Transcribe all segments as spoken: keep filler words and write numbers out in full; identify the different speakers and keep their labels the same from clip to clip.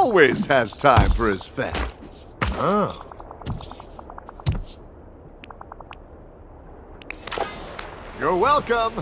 Speaker 1: always has time for his fans.
Speaker 2: Oh.
Speaker 1: You're welcome.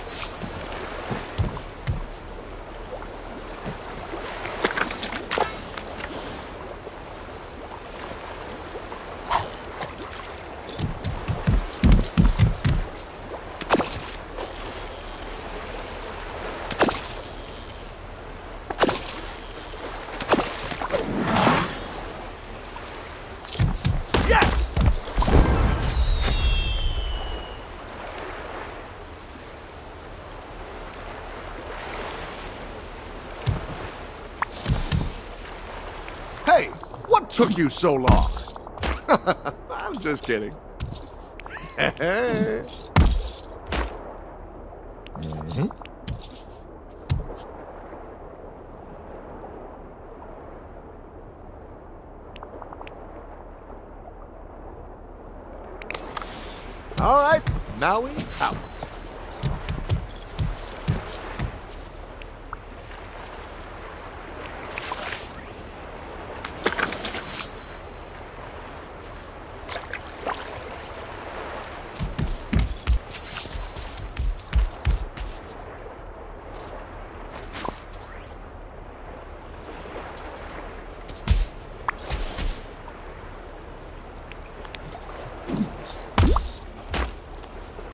Speaker 1: Hey, what took you so long? I'm just kidding.
Speaker 2: Mm-hmm.
Speaker 1: All right, now we out.